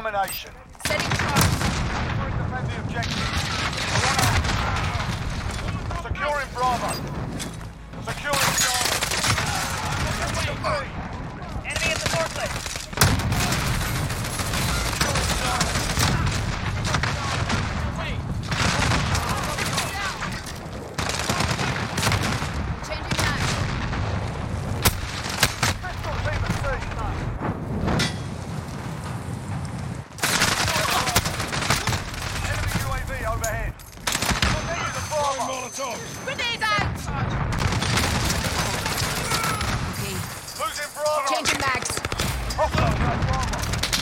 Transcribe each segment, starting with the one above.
domination. Setting charge. Defend the objective. Securing Bravo. Securing Charlie. Enemy at the forklift. Changing mag. Pistol team at sea. Enemy UAV overhead. Continue the Bravo. Grenade out! Okay. Losing Bravo. Changing mags. Hostile at Bravo.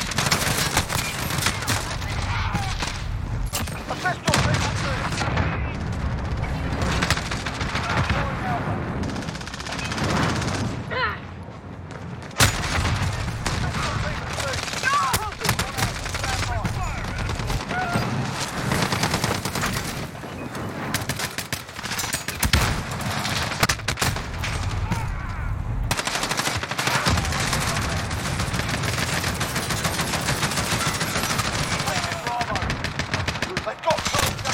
A pistol team at sea. Securing Alpha. Pistol team at sea. They've got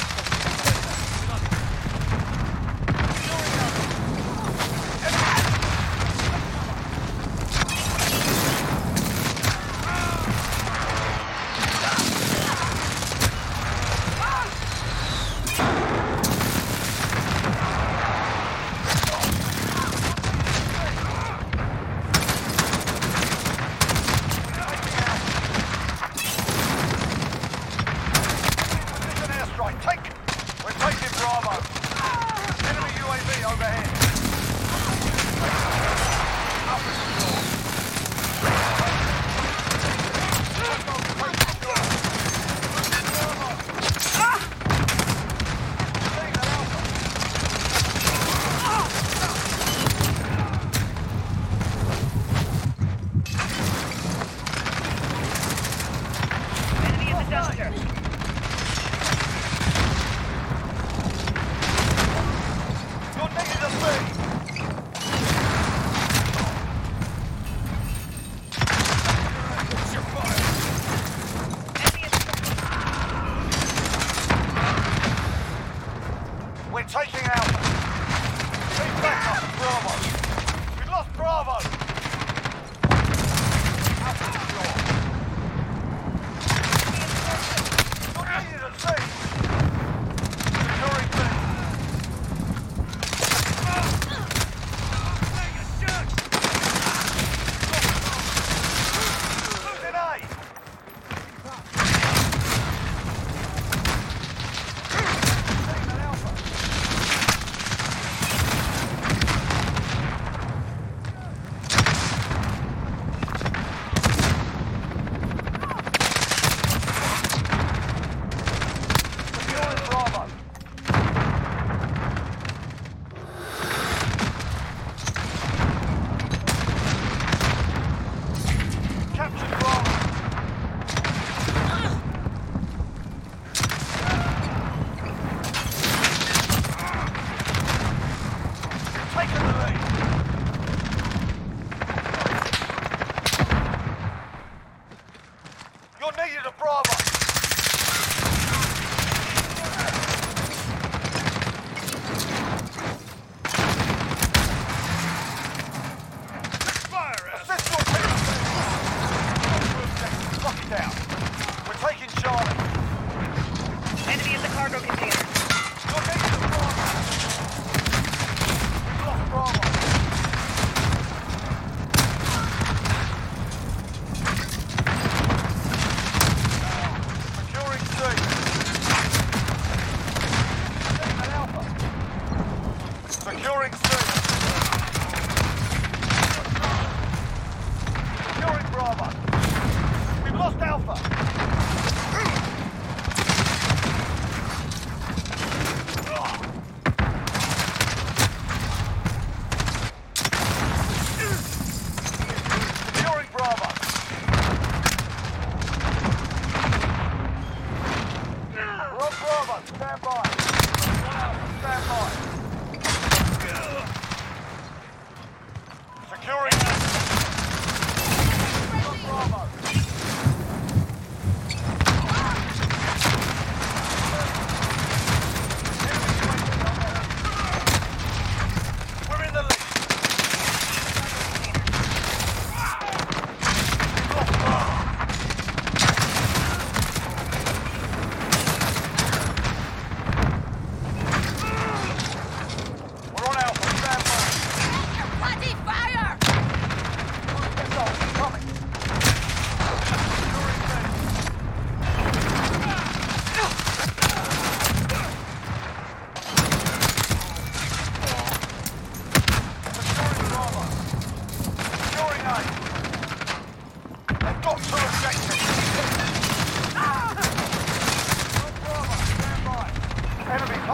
precision airstrike. We're taking Bravo. Enemy UAV overhead. Enemy at the dumpster. You're needed to see. We're taking Alpha. Keep back up, Bravo. We've lost Bravo. Alpha secure. You're needed at sea. Securing B. Losing A. Team at Alpha. Securing Bravo. Captured Bravo. Taking the lead. You're needed at Bravo. Assist your team. Lock it down. We're taking Charlie. Enemy at the cargo container. You're needed at Bravo. We've lost Bravo. Securing C. Team at Alpha. Securing C. Securing Bravo. We've lost Alpha. Securing Bravo. We're on Bravo. Stand by. Stand by. Securing Bravo.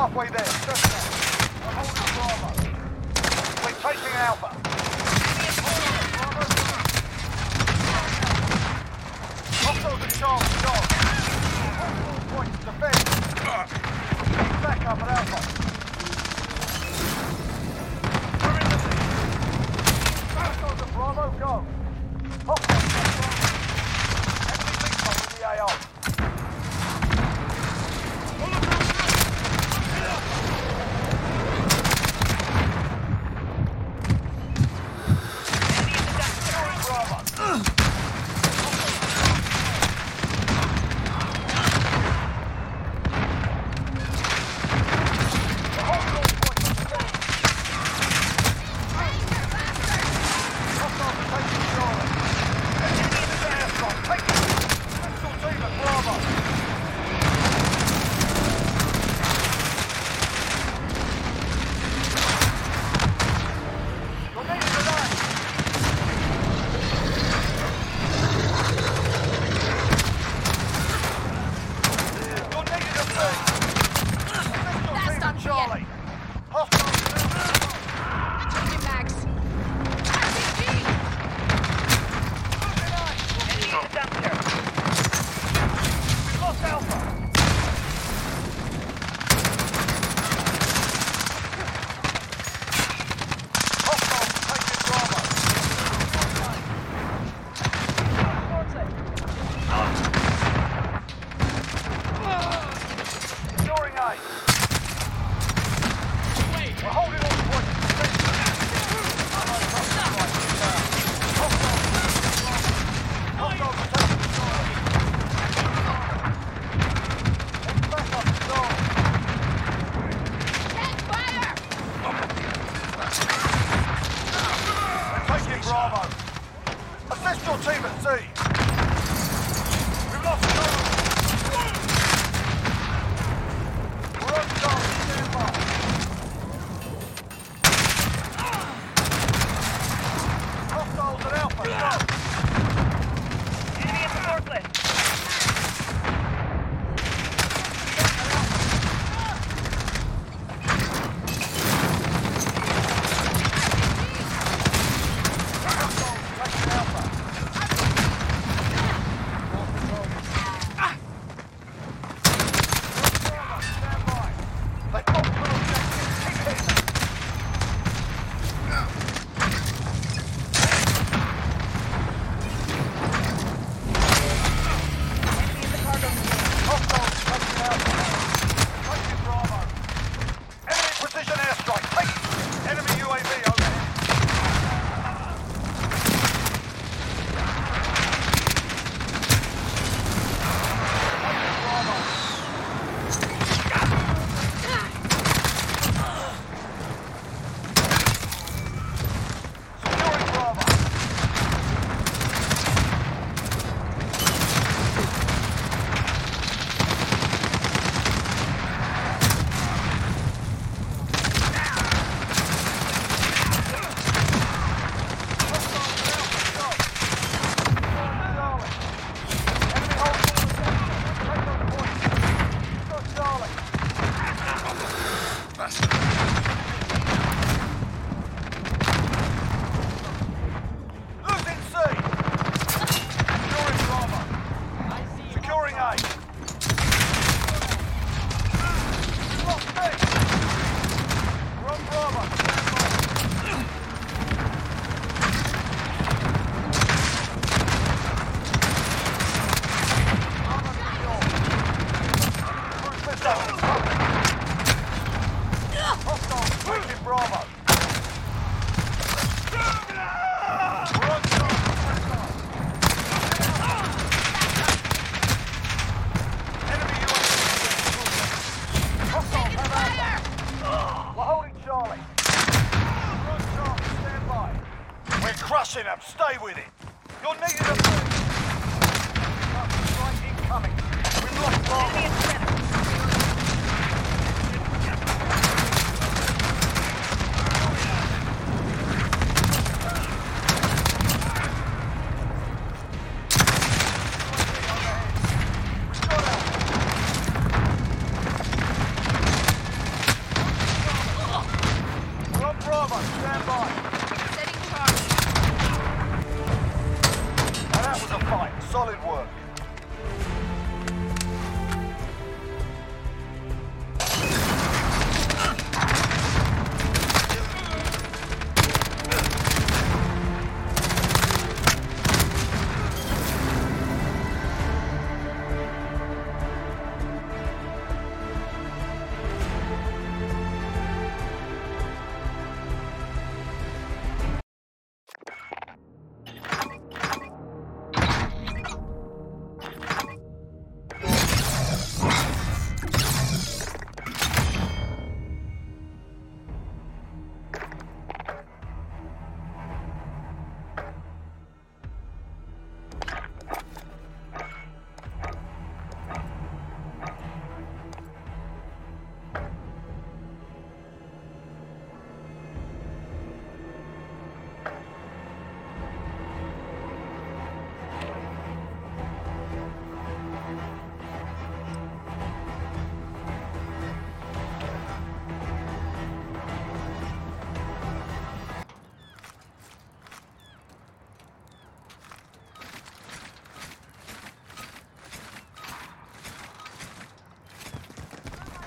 halfway there. Just now. We're holding Bravo. We're taking Alpha. Hostiles at Charlie, Dog. All points defend. Back up at Alpha. We're in the lead. Hostiles at Bravo, go. Hostiles at Bravo. Enemy lead with the AO. Charlie. Hostiles Taking Max. RPG. Enemy at the dumpster. We've lost Alpha. Hostiles taking Bravo. Securing A. We're holding all the points. Hostiles are taking the Charlie. Back up the Charlie. Take fire. Taking Bravo. Assist your team at C. We've lost Charlie. We're on Charlie. Stand by. Hostiles at Alpha. Go. Enemy at the forklift. Hostiles taking Alpha. Stand by. They've got full objectives. Keep hitting them. Enemy at the cargo container. Hostiles taking Alpha. Taking Bravo. Enemy precision airstrike. Take it. Enemy UAV overhead. Taking Bravo. Securing Bravo. Securing A. Lost B. We're on Bravo. Stand Hostiles taking Bravo. We're on Charlie. Enemy UAV. Hostiles have Alpha. We're holding Charlie. We're on Charlie. Stand by. We're crushing them. Stay with it. You're needed a boost. Strike incoming. We've lost Bravo. Enemy at the center. We've got Alpha.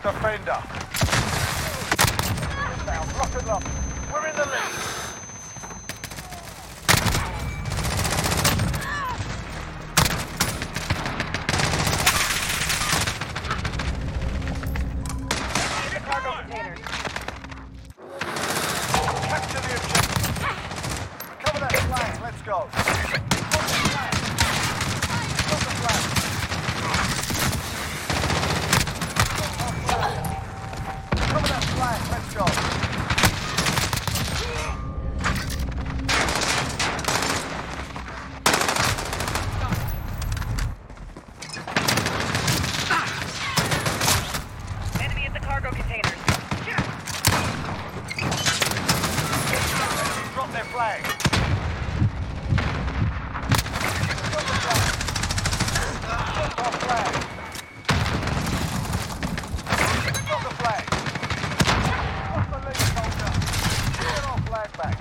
defender. Inbound, rocket lock. We're in the lead. Cargo containers. Capture the objective. Recover that flag. Let's go. Stop the flag. Stop the flag. Recover that flag. Let's go. Enemy at the cargo containers. Drop their flag. Drop the flag. Drop our flag. Drop the flag. Drop the lead, soldier. Get our flag back.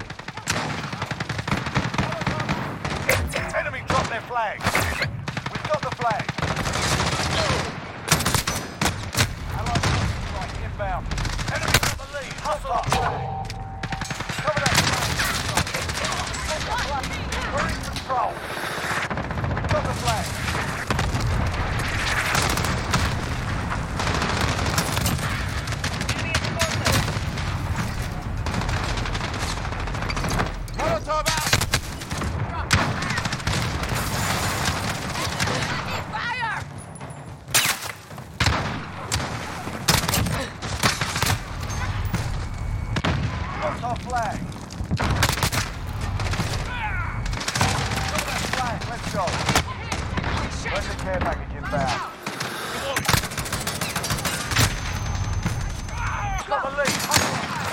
Enemy drop their flag. We've got the flag. Allied strike inbound. Enemy got the lead. Hustle our flag. Cover that flag. We're in control. We've got the flag. Enemy at the forklift. Molotov out. Fire! Dropped our flag. Cover that flag. Let's go. Where's the care package inbound? Got the lead. Hustle.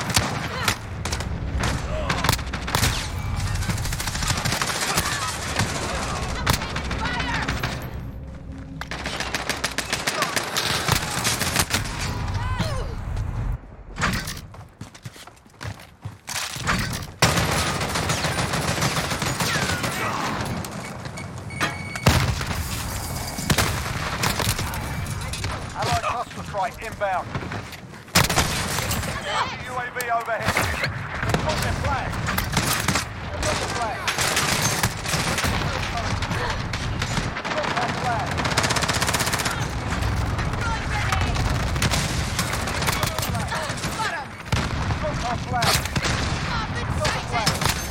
Allied cluster strike inbound. UAV overhead. They've got their flag. They've got the flag. Drop that flag. Drop our flag. Drop the flag.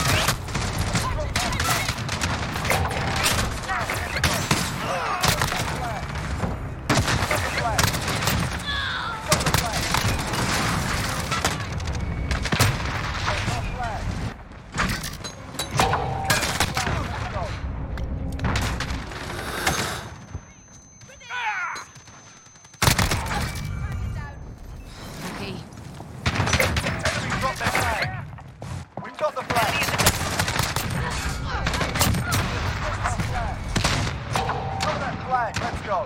Okay. Enemy drop their flag. We've got the flag. Cover that flag. Let's go.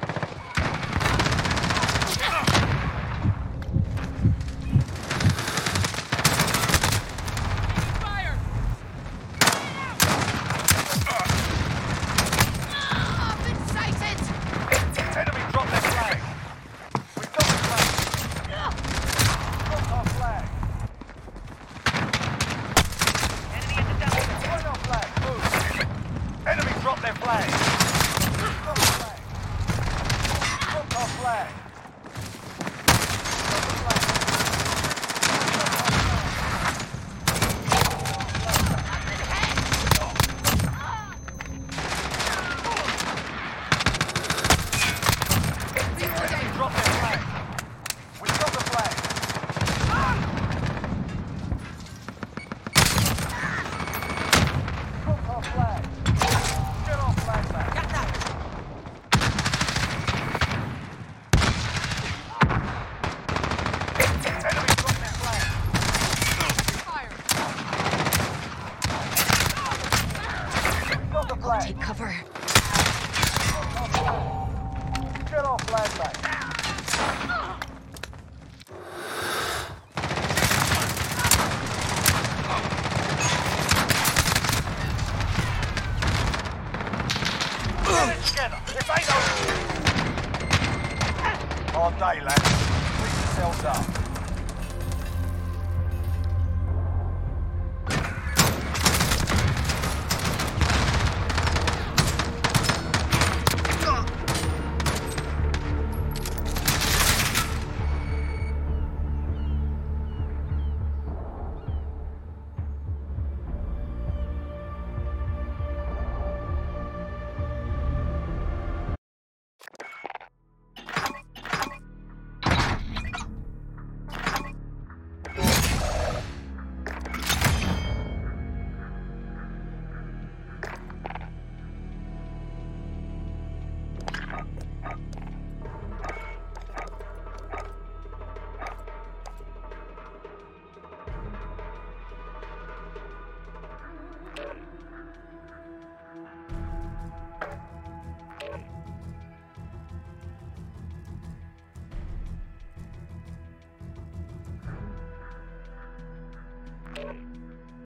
Fire! Been sighted! Enemy drop their flag. We've got the flag. Drop our flag. Enemy at the dumpster. Point our flag. Move. Enemy drop their flag. Drop the flag. Drop our flag. Drop the flag. Enemy drop their flag. We've got the flag. Drop our flag. Get our flag back. Enemy drop their flag. Fire! We've got the flag. Take cover. Drop our flag. Get our flag back. Get it together. This ain't over. Hard day, lads. yourselves up.